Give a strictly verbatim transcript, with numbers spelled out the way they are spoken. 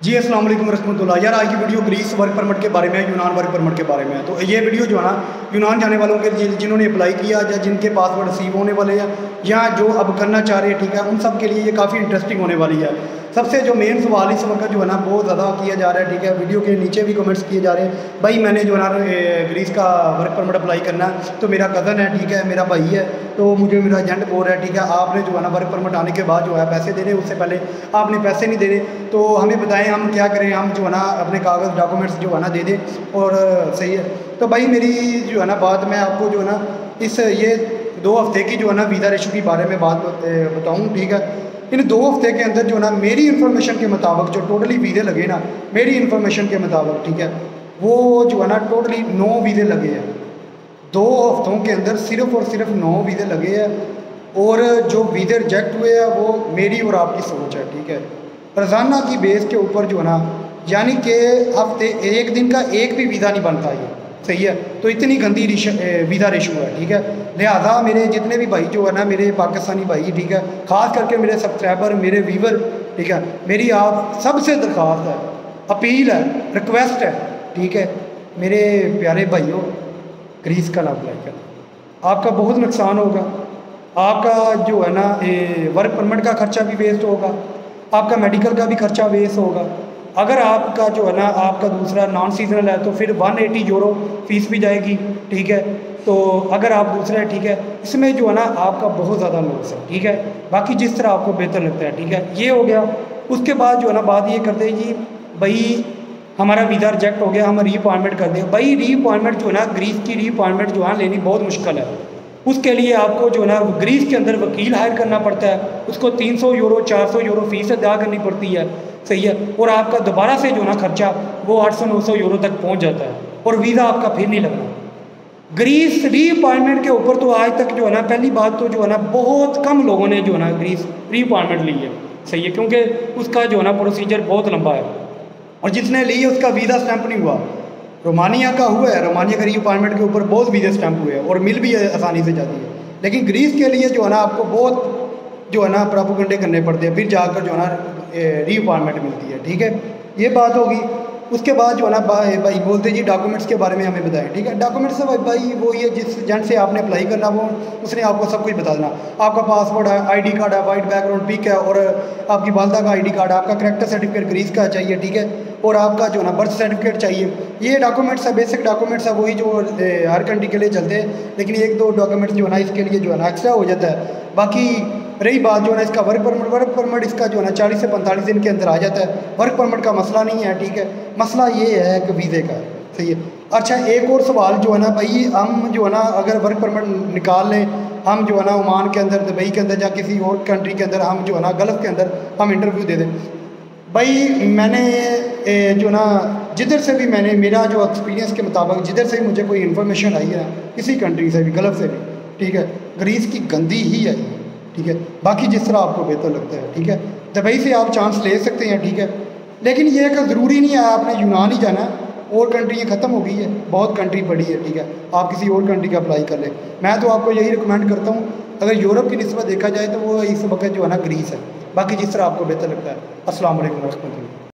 जी अस्सलाम वालेकुम रहमतुल्लाह। यार आज की वीडियो ग्रीस वर्क परमिट के बारे में है, यूनान वर्क परमिट के बारे में है। तो ये वीडियो जो है ना यूनान जाने वालों के लिए, जिन्होंने अप्लाई किया या जिनके पासपोर्ट रिसीव होने वाले हैं या जो अब करना चाह रहे हैं, ठीक है, उन सब के लिए ये काफ़ी इंटरेस्टिंग होने वाली है। सबसे जो मेन सवाल इस वक्त जो है ना बहुत ज़्यादा किया जा रहा है, ठीक है, वीडियो के नीचे भी कमेंट्स किए जा रहे हैं, भाई मैंने जो है ना ग्रीस का वर्क परमिट अप्लाई करना है, तो मेरा कज़न है, ठीक है, मेरा भाई है, तो मुझे मेरा एजेंट बोल रहा है, ठीक है, आपने जो है ना वर्क परमिट आने के बाद जो है पैसे देने, उससे पहले आपने पैसे नहीं देने, तो हमें बताएं हम क्या करें, हम जो है ना अपने कागज़ डॉक्यूमेंट्स जो है ना दे दें। और सही है, तो भाई मेरी जो है ना बात मैं आपको जो है ना इस ये दो हफ्ते की जो है ना वीज़ा रेशो के बारे में बात बताऊँ, ठीक है। इन दो हफ्ते के अंदर जो ना मेरी इन्फॉर्मेशन के मुताबिक जो टोटली वीज़े लगे ना, मेरी इन्फॉर्मेशन के मुताबिक, ठीक है, वो जो है ना टोटली नौ वीज़े लगे हैं। दो हफ्तों के अंदर सिर्फ और सिर्फ नौ वीज़े लगे हैं, और जो वीज़े रिजेक्ट हुए हैं वो मेरी और आपकी सोच है, ठीक है। रोज़ाना की बेस के ऊपर जो है ना, यानी कि हफ्ते एक दिन का एक भी वीज़ा नहीं बनता, ये सही है। तो इतनी गंदी वीज़ा रेशो है, ठीक है। लिहाजा मेरे जितने भी भाई जो है ना, मेरे पाकिस्तानी भाई, ठीक है, ख़ास करके मेरे सब्सक्राइबर, मेरे व्यूवर, ठीक है, मेरी आप सबसे दरख्वास्त है, अपील है, रिक्वेस्ट है, ठीक है, मेरे प्यारे भाइयों, ग्रीस का ना अप्लाई करना, आपका बहुत नुकसान होगा। आपका जो है ना वर्क परमिट का खर्चा भी वेस्ट होगा, आपका मेडिकल का भी खर्चा वेस्ट होगा। अगर आपका जो है ना आपका दूसरा नॉन सीजनल है तो फिर वन एटी यूरो फीस भी जाएगी, ठीक है। तो अगर आप दूसरा है, ठीक है, इसमें जो है ना आपका बहुत ज़्यादा लॉस है, ठीक है। बाकी जिस तरह आपको बेहतर लगता है, ठीक है, ये हो गया। उसके बाद जो है ना बात ये करते हैं जी, भाई हमारा वीज़ा रिजेक्ट हो गया, हम री अपॉइंटमेंट कर दें। भाई री अपॉइंटमेंट जो है ना, ग्रीस की री अपॉइंटमेंट जो है लेनी बहुत मुश्किल है। उसके लिए आपको जो है ना ग्रीस के अंदर वकील हायर करना पड़ता है, उसको तीन सौ यूरो चार सौ यूरो फीस अदा करनी पड़ती है, सही है। और आपका दोबारा से जो ना खर्चा वो आठ सौ नौ सौ यूरो तक पहुंच जाता है, और वीज़ा आपका फिर नहीं लगना। ग्रीस री अपॉइंटमेंट के ऊपर तो आज तक जो है ना, पहली बात तो जो है ना बहुत कम लोगों ने जो है ना ग्रीस री अपॉइंटमेंट ली है, सही है, क्योंकि उसका जो है ना प्रोसीजर बहुत लंबा है, और जिसने ली है उसका वीज़ा स्टैंप नहीं हुआ। रोमानिया का हुआ है, रोमानिया का री अपॉइंटमेंट के ऊपर बहुत वीज़ा स्टैंप हुए हैं और मिल भी आसानी से जाती है। लेकिन ग्रीस के लिए जो है ना आपको बहुत जो है ना प्रोपेगेंडे करने पड़ते हैं, फिर जाकर जो है ना री अपॉइंटमेंट मिलती है, ठीक है। ये बात होगी। उसके बाद जो है ना भाई बोलते जी डॉक्यूमेंट्स के बारे में हमें बताएं, ठीक है। डॉक्यूमेंट्स भाई भाई वो ये जिस एजेंट से आपने अप्लाई करना वो उसने आपको सब कुछ बता देना। आपका पासपोर्ट है, आईडी कार्ड है, वाइट बैकग्राउंड पिक है, और आपकी वालदा का आईडी कार्ड है, आपका करेक्टर सर्टिफिकेट ग्रीस का चाहिए, ठीक है, और आपका जो है ना बर्थ सर्टिफिकेट चाहिए। ये डॉक्यूमेंट्स है, बेसिक डॉक्यूमेंट्स है, वही जो हर कंट्री के लिए चलते हैं, लेकिन एक दो डॉक्यूमेंट्स जो है ना इसके लिए जो है ना एक्स्ट्रा हो जाता है। बाकी रही बात जो है ना इसका वर्क परमिट, वर्क परमिट इसका जो है ना चालीस से पैंतालीस दिन के अंदर आ जाता है। वर्क परमिट का मसला नहीं है, ठीक है, मसला ये है कि वीज़े का, सही है। अच्छा, एक और सवाल जो है ना भाई, हम जो है ना अगर वर्क परमिट निकाल लें, हम जो है ना ओमान के अंदर, दुबई के अंदर या किसी और कंट्री के अंदर हम जो है ना गल्फ़ के अंदर हम इंटरव्यू दे दें, भाई मैंने जो ना जिधर से भी मैंने मेरा जो एक्सपीरियंस के मुताबिक जिधर से मुझे कोई इन्फॉर्मेशन आई है, किसी कंट्री से भी, गल्फ़ से भी, ठीक है, ग्रीस की गंदी ही है, ठीक है। बाकी जिस तरह आपको बेहतर लगता है, ठीक है, दुबई से आप चांस ले सकते हैं, ठीक है, लेकिन ये कि ज़रूरी नहीं है आपने यूनान ही जाना, और कंट्रियाँ ख़त्म हो गई है, बहुत कंट्री पड़ी है, ठीक है, आप किसी और कंट्री का अप्लाई कर लें। मैं तो आपको यही रिकमेंड करता हूँ, अगर यूरोप की निस्बत देखा जाए तो वो इस वक्त जो है ना ग्रीस है। बाकी जिस तरह आपको बेहतर लगता है। अस्सलाम वालेकुम रहमतुल्लाह।